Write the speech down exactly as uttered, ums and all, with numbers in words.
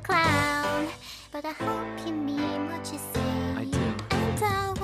clown, but I hope you mean what you say. I do. And I'll